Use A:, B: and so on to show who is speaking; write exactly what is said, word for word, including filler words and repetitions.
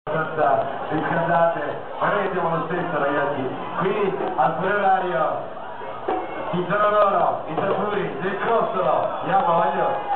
A: abbastanza riscaldate, ma noi vediamo lo stesso ragazzi. Qui al Fuori Orario ci sono loro, i Tamburi del Crostolo. Andiamo, voglio.